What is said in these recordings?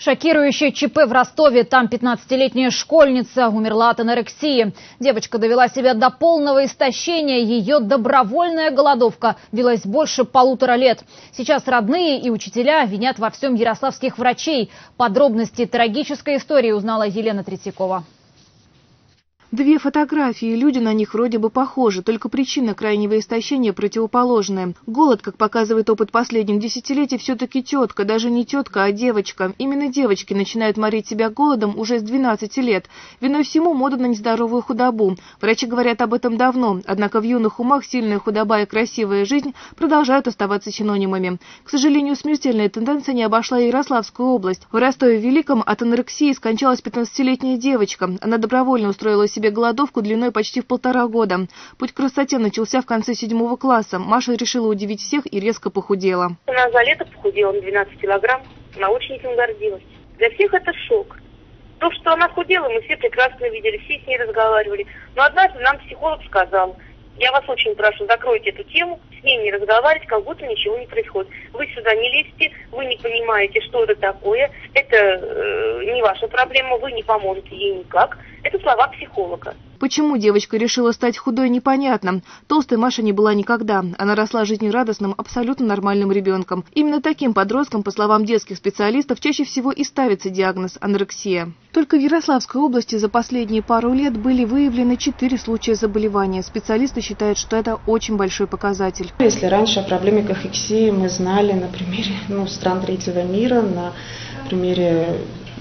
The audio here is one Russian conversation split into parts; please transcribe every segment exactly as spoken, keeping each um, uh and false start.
Шокирующее ЧП в Ростове. Там пятнадцатилетняя школьница умерла от анорексии. Девочка довела себя до полного истощения. Ее добровольная голодовка длилась больше полутора лет. Сейчас родные и учителя винят во всем ярославских врачей. Подробности трагической истории узнала Елена Третьякова. Две фотографии, люди на них вроде бы похожи, только причина крайнего истощения противоположная. Голод, как показывает опыт последних десятилетий, все-таки тетка, даже не тетка, а девочка. Именно девочки начинают морить себя голодом уже с двенадцати лет. Виной всему мода на нездоровую худобу. Врачи говорят об этом давно, однако в юных умах сильная худоба и красивая жизнь продолжают оставаться синонимами. К сожалению, смертельная тенденция не обошла и Ярославскую область. В Ростове-Великом от анорексии скончалась пятнадцатилетняя девочка. Она добровольно устроила себе голодовку длиной почти в полтора года. Путь к красоте начался в конце седьмого класса. Маша решила удивить всех и резко похудела. Она за лето похудела на двенадцать килограмм. Она очень этим гордилась. Для всех это шок. То, что она худела, мы все прекрасно видели, все с ней разговаривали. Но однажды нам психолог сказал: я вас очень прошу, закройте эту тему, с ней не разговаривать, как будто ничего не происходит. Вы сюда не лезьте, вы не понимаете, что это такое, это э, не ваша проблема, вы не поможете ей никак. Это слова психолога. Почему девочка решила стать худой, непонятно. Толстой Маша не была никогда. Она росла жизнерадостным, абсолютно нормальным ребенком. Именно таким подросткам, по словам детских специалистов, чаще всего и ставится диагноз анорексия. Только в Ярославской области за последние пару лет были выявлены четыре случая заболевания. Специалисты считают, что это очень большой показатель. Если раньше о проблеме кахексии мы знали на примере ну, стран третьего мира, на примере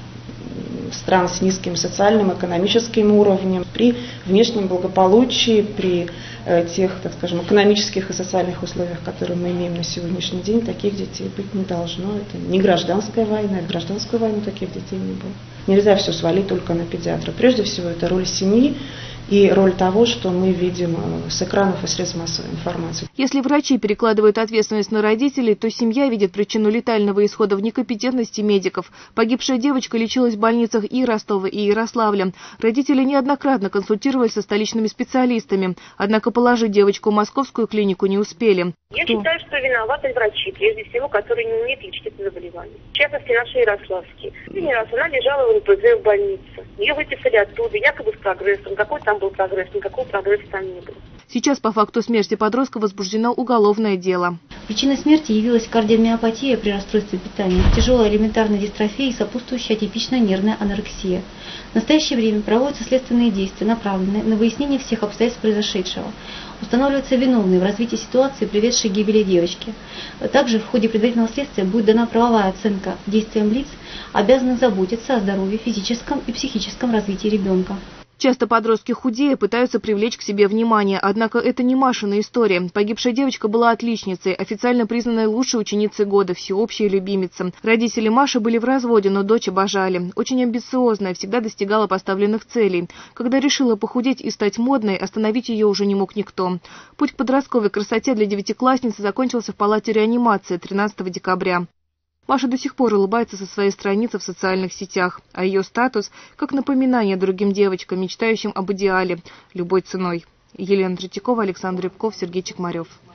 стран с низким социальным, экономическим уровнем, при внешнем благополучии, при э, тех, так скажем, экономических и социальных условиях, которые мы имеем на сегодняшний день, таких детей быть не должно. Это не гражданская война, в гражданскую войну таких детей не было. Нельзя все свалить только на педиатра. Прежде всего, это роль семьи и роль того, что мы видим с экранов и средств массовой информации. Если врачи перекладывают ответственность на родителей, то семья видит причину летального исхода в некомпетентности медиков. Погибшая девочка лечилась в больницах и Ростова, и Ярославля. Родители неоднократно консультировались со столичными специалистами, однако положить девочку в московскую клинику не успели. Я что? считаю, что виноваты врачи, прежде всего, которые не умеют лечить это заболевание. В частности, наши ярославские. Один раз она лежала в эн пэ зэ в больнице. Ее выписали оттуда, якобы с прогрессом. Какой там был прогресс? Никакого прогресса там не было. Сейчас по факту смерти подростка возбуждено уголовное дело. Причиной смерти явилась кардиомиопатия при расстройстве питания, тяжелая элементарная дистрофия и сопутствующая атипичная нервная анорексия. В настоящее время проводятся следственные действия, направленные на выяснение всех обстоятельств произошедшего. Устанавливаются виновные в развитии ситуации, приведшей к гибели девочки. Также в ходе предварительного следствия будет дана правовая оценка действиям лиц, обязанных заботиться о здоровье, физическом и психическом развитии ребенка. Часто подростки худея пытаются привлечь к себе внимание, однако это не Машина история. Погибшая девочка была отличницей, официально признанной лучшей ученицей года, всеобщей любимицей. Родители Маши были в разводе, но дочь обожали. Очень амбициозная, всегда достигала поставленных целей. Когда решила похудеть и стать модной, остановить ее уже не мог никто. Путь к подростковой красоте для девятиклассницы закончился в палате реанимации тринадцатого декабря. Маша до сих пор улыбается со своей страницы в социальных сетях, а ее статус – как напоминание другим девочкам, мечтающим об идеале, любой ценой. Елена Третьякова, Александр Рябков, Сергей Чекмарев.